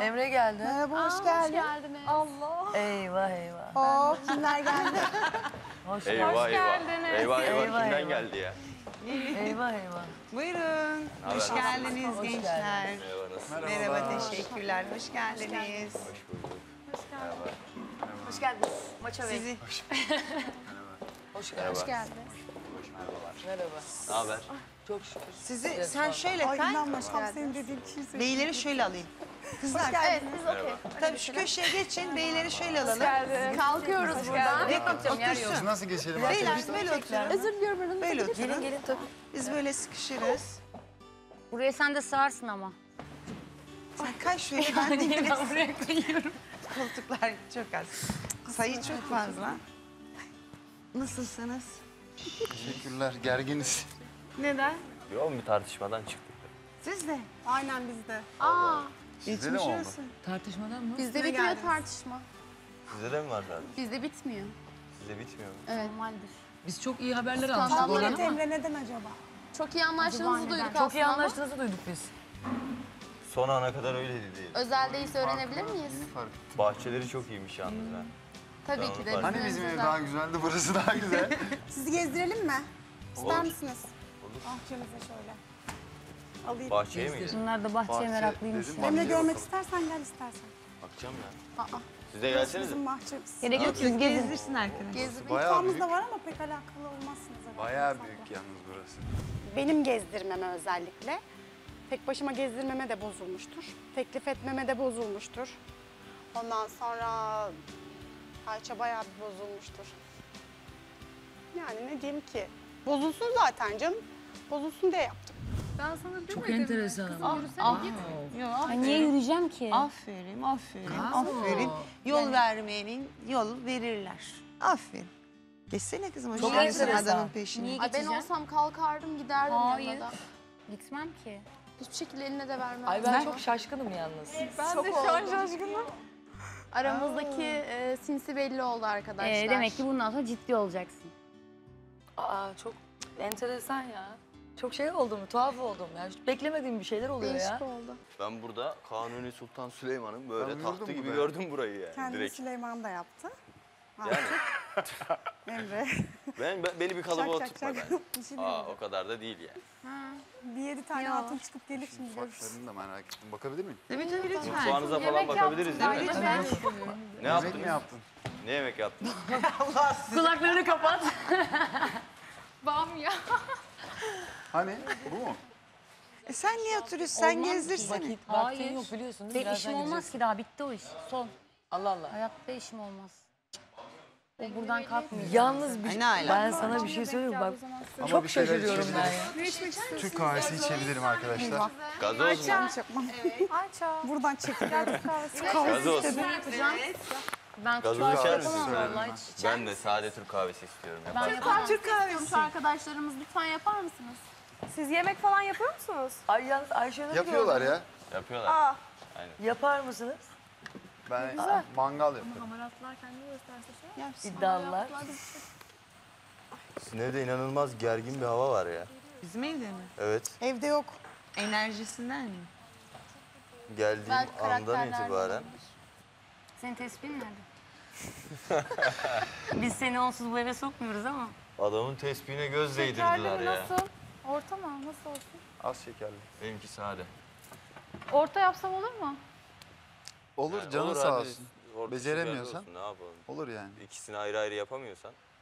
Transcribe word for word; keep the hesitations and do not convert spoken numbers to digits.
Emre geldi. Merhaba, hoş Aa, geldin. Hoş geldiniz. Allah. Eyvah eyvah. Oo, kimler geldi? Hoş Eyvah Hoş eyvah. geldiniz. Eyvah eyvah. Eyvah, Kimden eyvah. geldi ya? Eyvah eyvah. Buyurun. Hoş Haber? geldiniz Hoş gençler. Merhaba nasılsınız? Merhaba, teşekkürler. Hoş geldiniz. Hoş bulduk. Merhaba. Hoş geldiniz. Maça Bey. Sizi Hoş Merhaba. geldiniz. geldiniz. Merhaba. Ne haber? Çok şükür. sizi sen şöyle Ay kay. inan başkam senin dediğin kişiyi söyleyeyim. Beyleri şöyle alayım. Kızlar, Evet, biz okey. tabii şu köşeye geçin. Beyleri şöyle alalım. Kalkıyoruz buradan. Ve otursun. Nasıl geçelim Beyler arkadaşlar? böyle oturun. Özür diliyorum. aranızda Böyle bir- oturun. Gelin gelin tabii. Biz böyle sıkışırız. Buraya sen de sığarsın ama. Sen kay şöyle ben de Ben buraya koyuyorum. koltuklar çok az. Sayı çok fazla. Nasılsınız? Teşekkürler, gerginiz. Neden? Yoğun bir tartışmadan çıktık. Siz de. Aynen bizde. Aa, Sizde de mi oldu? Tartışmadan mı? bizde bitmiyor tartışma. Sizde de mi var zaten? Bizde bitmiyor. Size bitmiyor mu? Evet. Normaldir. Biz çok iyi haberler aldık. Skandallar Doğru. Evet Emre neden acaba? Çok iyi anlaştığınızı neden? duyduk Çok iyi aslında ama anlaştığınızı duyduk biz. Son ana kadar öyleydi değil. özel değilse öğrenebilir miyiz? Fark. Bahçeleri çok iyiymiş yalnız ha. Tabii ki de. Hani Hani bizim ev özel. daha güzeldi, burası daha güzel. Sizi gezdirelim mi? İster Olur. misiniz? Bahçemize şöyle. Alayım. Bahçeye mi gidelim? Bunlar da bahçeye Bahçe meraklıymış. dedim, ya. Emre bahçeye görmek bakalım. istersen gel istersen. Bakacağım ya. Aa, Siz de burası gelsenize. bizim bahçemiz. Gerek yok siz gezin. Gezdirsin arkadaş. Gezdirmek Bayağı Mutfağımız büyük. da var ama pek alakalı olmazsınız herhalde. Bayağı Mutfakla. büyük yalnız burası. Benim gezdirmeme özellikle. Tek başıma gezdirmeme de bozulmuştur. Teklif etmeme de bozulmuştur. Ondan sonra Ayça bayağı bir bozulmuştur. Yani ne diyeyim ki? Bozulsun zaten canım. Bozulsun diye yaptım. Ben sana demedim. Çok enteresan ama. Yürüsene git. Yok, Ay niye yürüyeceğim ki? Aferin, aferin, aferin. Yol vermeyenin yol verirler. Aferin. Geçsene kızım, hoş Çok geldin enteresan. adamın peşine. Niye Ay ben geçeceğim? olsam kalkardım giderdim Hayır. yanına da. Gitmem ki. Hiçbir şekilde eline de vermem. Ay ben çok şaşkınım yalnız. ben de şu an şaşkınım. Aramızdaki e, sinsi belli oldu arkadaşlar. Ee, demek ki bundan sonra ciddi olacaksın. Aa çok enteresan ya. Çok şey oldum, tuhaf oldum ya. Hiç beklemediğim bir şeyler oluyor Değişik ya. oldu. Ben burada Kanuni Sultan Süleyman'ın böyle Ben tahtı gördüm gibi bu be. gördüm burayı yani Kendini direkt. Süleyman da yaptı. Yani Emre. ben, ben- beni bir kalıba Şak şak oturtma şak. ben. Bir şey Aa diyeyim. o kadar da değil yani. Bir yedi tane hatun çıkıp gelir şimdi görürsün. Mutfaklarını da merak ettim. Bakabilir miyim? Tabii tabii lütfen. Mutfağınıza falan bakabiliriz değil mi? Lütfen. Ne Yemek yaptınız? mi yaptın? Ne yemek yaptın? Kulaklarını kapat. Bamya. Hani? Bu mu? E sen niye oturuyorsun? Sen Olmaz ki. gezdirsene. Vakit, Hayır. vaktin yok biliyorsun değil mi? Benim Birazdan işim olmaz gideceksin. ki daha bitti o iş. Son. Allah Allah. Hayatta işim olmaz. O buradan kalkmayacak. Yalnız bir Ay, ne alaka? ben sana bir şey söyleyeyim mi? Bak Ama çok bir şeyler şaşırıyorum ben içebiliriz. ya. Türk kahvesi içebilirim arkadaşlar. Gazoz mu? Yanlış yapmam. Buradan çekil. Gazoz. Ben Gazoz kahve içer yapamam misin? vallahi. Hiç. Ben de sade Türk kahvesi istiyorum. Ben Yapar. yapamam. Türk kahvesi. Arkadaşlarımız lütfen yapar mısınız? Siz yemek falan yapıyor musunuz? Ay yalnız Ayşe'nin Yapıyorlar ya. Yapıyorlar. Yapar mısınız? Ben mangal yaparım. Hamaratlarken ne gösterse şey. İddialılar. Sizin evde inanılmaz gergin bir hava var ya. Bizim evde mi? Evet. Evde yok. Enerjisinden mi? Geldiğim Belki andan karakterler itibaren. olabilir. Senin tespihin nerede? Biz seni onsuz bu eve sokmuyoruz ama. Adamın tespihine göz Şekerli değdirdiler mi ya. nasıl? Orta mı? Nasıl olsun? Az şekerli. Benimki sade. Orta yapsam olur mu? Olur Yani canın olur sağ abi, olsun. orta Beceremiyorsan. şekerli olsun, ne yapalım? Olur yani. İkisini ayrı ayrı yapamıyorsan.